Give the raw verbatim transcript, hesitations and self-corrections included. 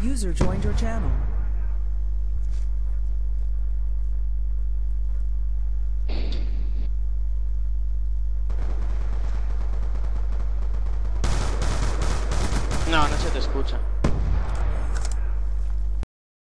User joined your channel. No, no se te escucha.